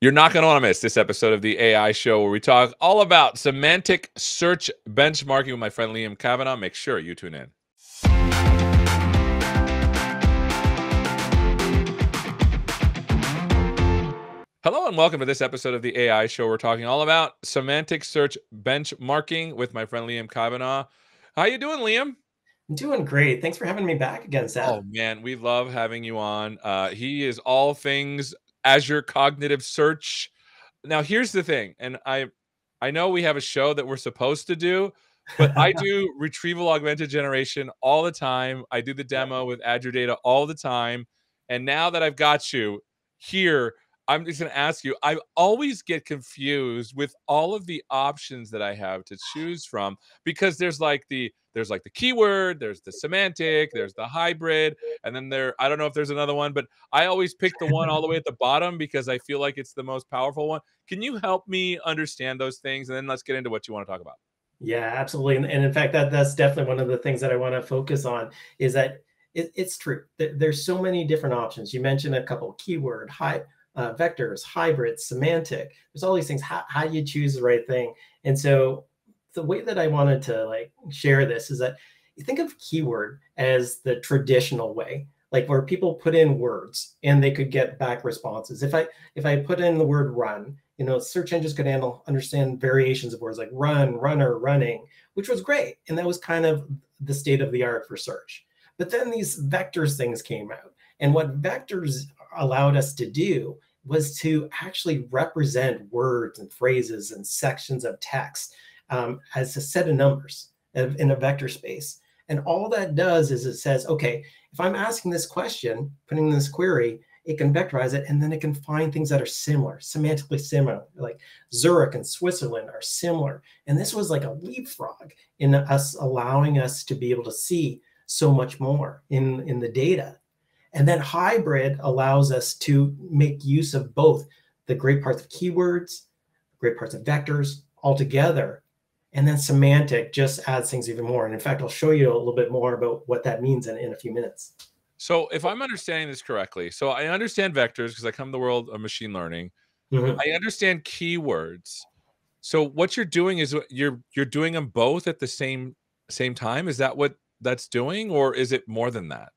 You're not going to want to miss this episode of the AI Show where we talk all about semantic search benchmarking with my friend Liam Kavanaugh. Make sure you tune in. Hello and welcome to this episode of the AI Show. We're talking all about semantic search benchmarking with my friend Liam Kavanaugh. How you doing, Liam? I'm doing great. Thanks for having me back again, Seth. Oh man, we love having you on. He is all things Azure Cognitive Search. Now, here's the thing, and I know we have a show that we're supposed to do, but I do retrieval augmented generation all the time. I do the demo with Azure data all the time. And now that I've got you here, I'm just going to ask you, I always get confused with all of the options that I have to choose from because there's like the keyword, there's the semantic, there's the hybrid, and then I don't know if there's another one, but I always pick the one all the way at the bottom because I feel like it's the most powerful one. Can you help me understand those things? And then let's get into what you want to talk about. Yeah, absolutely. And in fact, that's definitely one of the things that I want to focus on is that it's true. There's so many different options. You mentioned a couple keyword, vectors, hybrid, semantic. There's all these things. How do you choose the right thing? And so the way that I wanted to share this is that you think of keyword as the traditional way, like where people put in words and they could get back responses. If I put in the word run, search engines could understand variations of words like run, runner, running, which was great. And that was kind of the state of the art for search. But then these vectors things came out. And what vectors allowed us to do was to actually represent words and phrases and sections of text as a set of numbers in a vector space. And all that does is it says, okay, if I'm asking this question, putting in this query, it can vectorize it, and then it can find things that are similar, semantically similar, like Zurich and Switzerland are similar. And this was like a leapfrog in us allowing us to be able to see so much more in the data. And then hybrid allows us to make use of both the great parts of keywords, great parts of vectors all together. And then semantic just adds things even more. And in fact, I'll show you a little bit more about what that means in a few minutes. So if I'm understanding this correctly, so I understand vectors because I come to the world of machine learning. Mm-hmm. I understand keywords. So what you're doing is you're doing them both at the same time. Is that what that's doing, or is it more than that?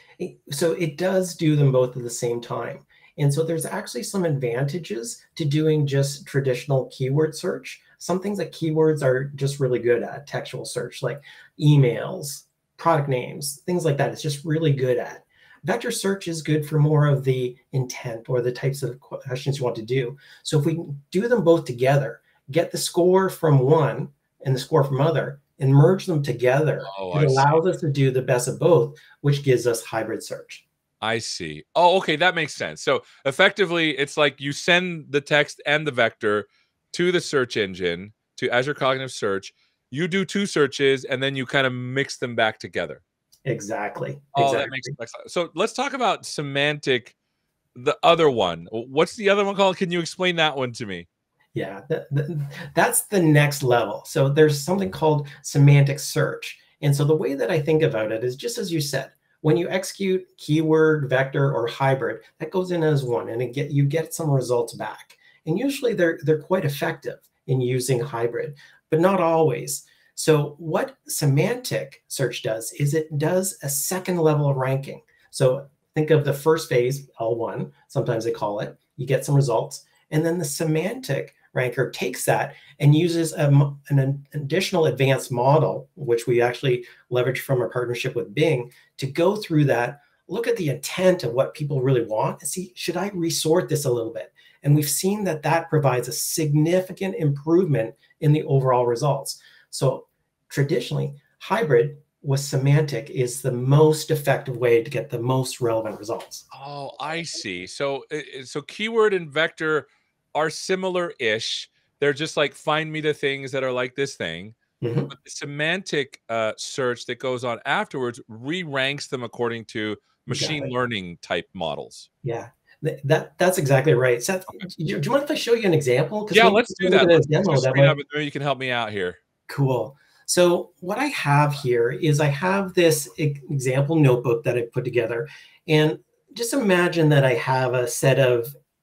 So it does do them both at the same time. And so there's actually some advantages to doing just traditional keyword search. Some things that keywords are just really good at, textual search, like emails, product names, things like that. It's just really good at. Vector search is good for more of the intent or the types of questions you want to do. So if we do them both together, get the score from one and the score from other, and merge them together, it allows us to do the best of both, which gives us hybrid search. I see. Oh, okay. That makes sense. So effectively, it's like you send the text and the vector to the search engine, to Azure Cognitive Search. You do two searches, and then you kind of mix them back together. Exactly. Oh, that makes sense. So let's talk about semantic, the other one. What's the other one called? Can you explain that one to me? Yeah, that's the next level. So there's something called semantic search. And so the way that I think about it is just as you said, when you execute keyword, vector, or hybrid, that goes in as one, and you get some results back. And usually they're quite effective in using hybrid, but not always. So what semantic search does is it does a second level of ranking. So think of the first phase, L1, sometimes they call it. You get some results. And then the semantic ranker takes that and uses an additional advanced model, which we actually leverage from our partnership with Bing, to go through that, look at the intent of what people really want, and see, should I resort this a little bit? And we've seen that that provides a significant improvement in the overall results. So traditionally, hybrid with semantic is the most effective way to get the most relevant results. Oh, I see. So keyword and vector are similar-ish. They're just like, find me the things that are like this thing. Mm-hmm. But the semantic search that goes on afterwards re-ranks them according to machine learning type models. Yeah, that's exactly right. Seth, okay. Do you mind if I show you an example? Yeah, let's do that. Let's maybe you can help me out here. Cool. So what I have here is I have this example notebook that I put together. And just imagine that I have a set of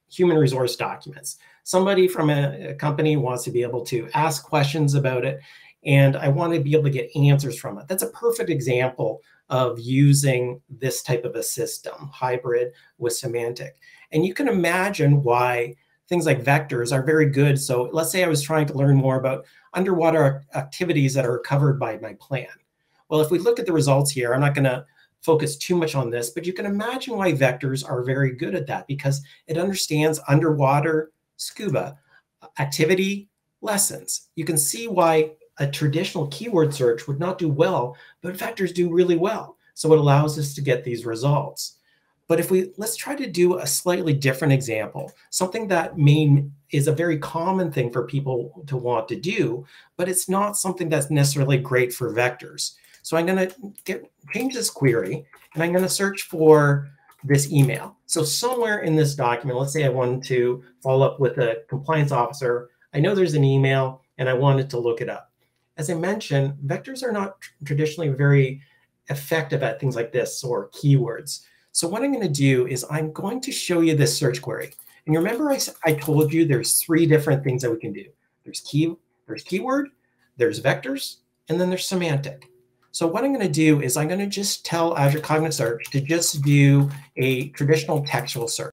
human resource documents. Somebody from a company wants to be able to ask questions about it, and I want to be able to get answers from it. That's a perfect example of using this type of a system, hybrid with semantic. And you can imagine why things like vectors are very good. So let's say I was trying to learn more about underwater activities that are covered by my plan. Well, if we look at the results here, I'm not going to focus too much on this, but you can imagine why vectors are very good at that, because it understands underwater scuba activity lessons. You can see why a traditional keyword search would not do well, but vectors do really well. So it allows us to get these results. But let's try to do a slightly different example, something that is a very common thing for people to want to do, but it's not something that's necessarily great for vectors. So I'm going to change this query, and I'm going to search for this email. So somewhere in this document, let's say I wanted to follow up with a compliance officer. I know there's an email, and I wanted to look it up. As I mentioned, vectors are not traditionally very effective at things like this or keywords. So what I'm going to do is I'm going to show you this search query. And you remember I told you there's 3 different things that we can do. There's keyword, there's vectors, and then there's semantic. So what I'm going to do is I'm going to just tell Azure Cognitive Search to just do a traditional textual search.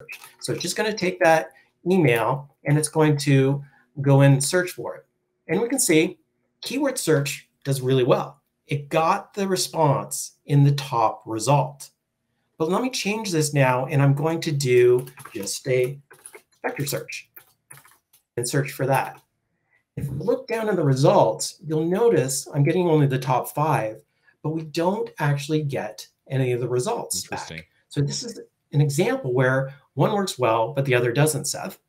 So it's just going to take that email and it's going to go and search for it. And we can see keyword search does really well. It got the response in the top result. But let me change this now, and I'm going to do just a vector search and search for that. If you look down at the results, you'll notice I'm getting only the top 5, but we don't actually get any of the results Interesting. back. So this is an example where one works well, but the other doesn't, Seth.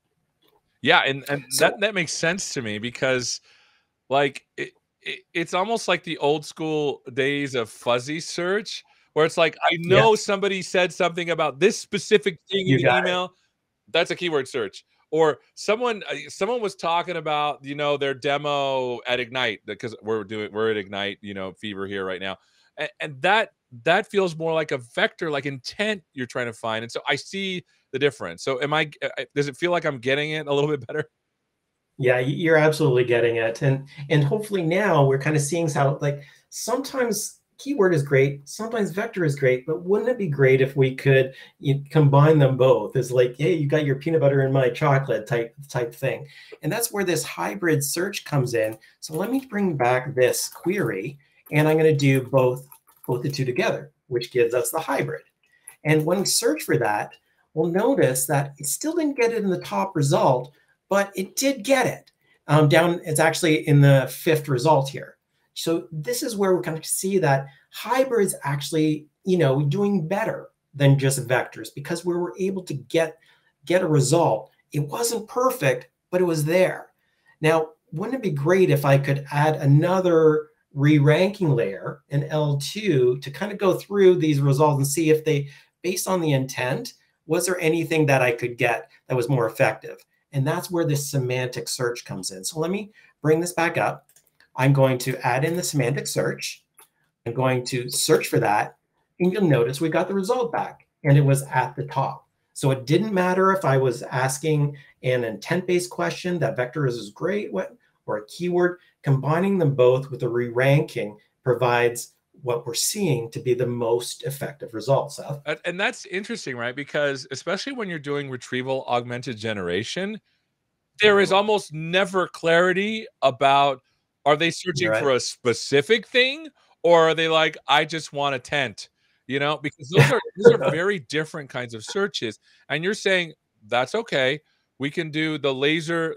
Yeah, and so, that makes sense to me, because like it's almost like the old school days of fuzzy search, where it's like, I know somebody said something about this specific thing in the email. That's a keyword search. Or someone was talking about, their demo at Ignite, because we're at Ignite, Fever here right now. And that feels more like a vector, like intent you're trying to find. And so I see the difference. So does it feel like I'm getting it a little bit better? Yeah, you're absolutely getting it. And hopefully now we're kind of seeing how, like, sometimes keyword is great, sometimes vector is great, but wouldn't it be great if we could combine them both? It's like, hey, you got your peanut butter in my chocolate type thing. And that's where this hybrid search comes in. So let me bring back this query, and I'm going to do both the two together, which gives us the hybrid. And when we search for that, we'll notice that it still didn't get it in the top result, but it did get it down. It's actually in the 5th result here. So this is where we kind of see that hybrids actually, doing better than just vectors, because we were able to get a result. It wasn't perfect, but it was there. Now, wouldn't it be great if I could add another re-ranking layer, an L2, to kind of go through these results and see if they, based on the intent, was there anything that I could get that was more effective? And that's where this semantic search comes in. So let me bring this back up. I'm going to add in the semantic search. I'm going to search for that. And you'll notice we got the result back, and it was at the top. So it didn't matter if I was asking an intent-based question, that vector is great, or a keyword. Combining them both with a re-ranking provides what we're seeing to be the most effective results, Seth. And that's interesting, right? Because especially when you're doing retrieval augmented generation, there is almost never clarity about, are they searching for a specific thing, or are they like, I just want a tent, because those are very different kinds of searches. And you're saying that's okay. We can do the laser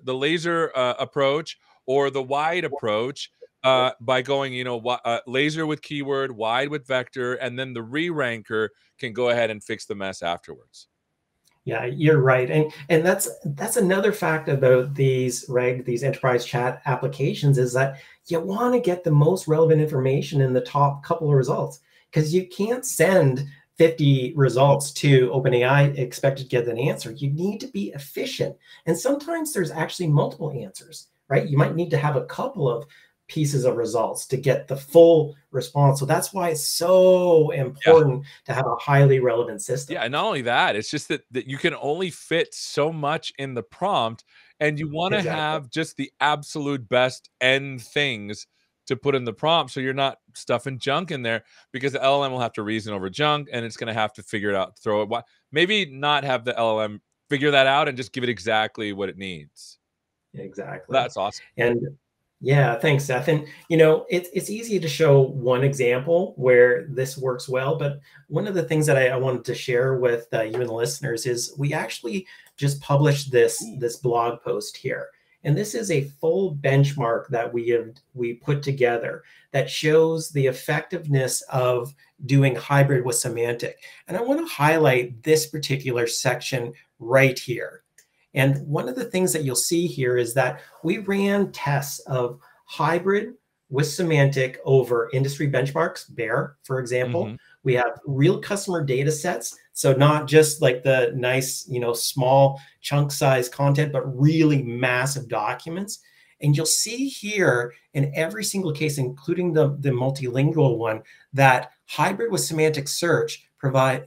approach or the wide approach by going, laser with keyword, wide with vector, and then the re-ranker can go ahead and fix the mess afterwards. Yeah, you're right. And that's another fact about these enterprise chat applications, is that you want to get the most relevant information in the top couple of results, because you can't send 50 results to OpenAI expect to get an answer. You need to be efficient. And sometimes there's actually multiple answers, right? You might need to have a couple of pieces of results to get the full response. So that's why it's so important to have a highly relevant system. Yeah, and not only that, it's just that you can only fit so much in the prompt, and you wanna Exactly. have just the absolute best end things to put in the prompt, so you're not stuffing junk in there, because the LLM will have to reason over junk, and it's gonna have to figure it out, throw it why maybe not have the LLM figure that out and just give it exactly what it needs. Exactly. That's awesome. And yeah, thanks, Seth. And it's easy to show one example where this works well, but one of the things that I wanted to share with you and the listeners is we actually just published Ooh, this blog post here. And this is a full benchmark that we put together that shows the effectiveness of doing hybrid with semantic. And I want to highlight this particular section right here. And one of the things that you'll see here is that we ran tests of hybrid with semantic over industry benchmarks, BEAR, for example. mhm. We have real customer data sets. So not just like the nice, small chunk size content, but really massive documents. And you'll see here in every single case, including the multilingual one, that hybrid with semantic search provide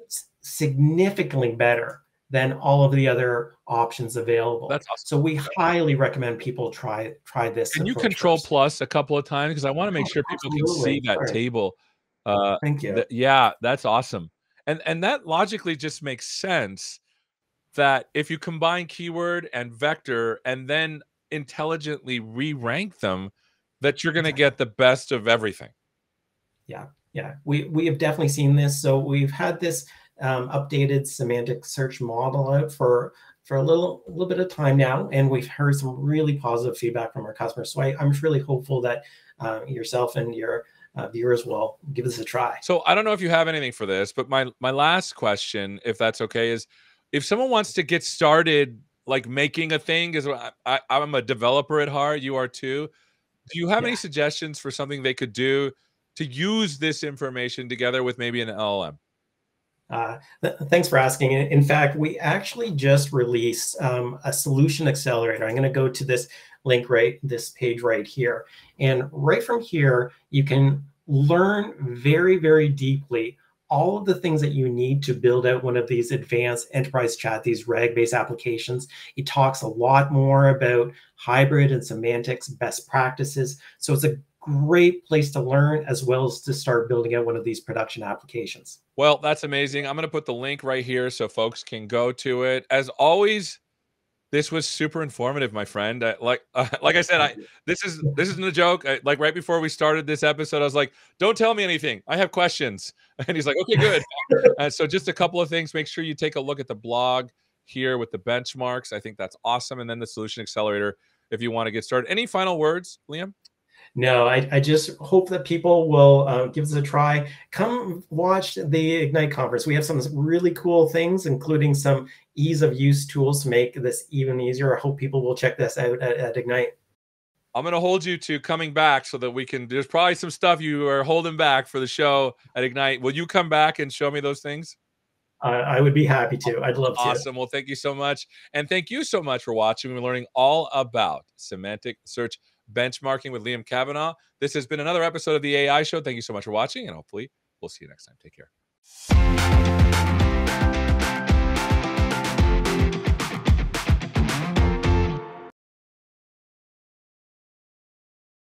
significantly better than all of the other options available. That's awesome. So we highly recommend people try this Can you approach control first. plus a couple of times? Because I wanna make Oh, sure people can see absolutely. that Sorry. table. Thank you. Yeah, that's awesome. And that logically just makes sense that if you combine keyword and vector and then intelligently re-rank them, that you're gonna Exactly. get the best of everything. Yeah, yeah, we have definitely seen this. So we've had this updated semantic search model out for a little bit of time now, and we've heard some really positive feedback from our customers. So I'm really hopeful that yourself and your viewers will give this a try. So I don't know if you have anything for this, but my last question, if that's okay, is if someone wants to get started like making a thing, because I'm a developer at heart, you are too. Do you have any Yeah. suggestions for something they could do to use this information together with maybe an LLM? Thanks for asking. In fact, we actually just released a solution accelerator. I'm going to go to this link this page right here. And right from here, you can learn very, very deeply all of the things that you need to build out one of these advanced enterprise chat, these RAG-based applications. It talks a lot more about hybrid and semantics best practices. So it's a great place to learn as well as to start building out one of these production applications. Well, that's amazing. I'm going to put the link right here so folks can go to it. As always, this was super informative, my friend. Like I said, Thank I you. this isn't a joke. Like right before we started this episode, I was like, "Don't tell me anything. I have questions." And he's like, "Okay, good." So just a couple of things. Make sure you take a look at the blog here with the benchmarks. I think that's awesome. And then the solution accelerator if you want to get started. Any final words, Liam? No, I just hope that people will give this a try. Come watch the Ignite conference. We have some really cool things, including some ease of use tools to make this even easier. I hope people will check this out at Ignite. I'm going to hold you to coming back so that we can. There's probably some stuff you are holding back for the show at Ignite. Will you come back and show me those things? I would be happy to. I'd love to. Awesome. Well, thank you so much. And thank you so much for watching. We're learning all about semantic search benchmarking with Liam Kavanaugh. This has been another episode of the AI Show. Thank you so much for watching, and hopefully, we'll see you next time. Take care.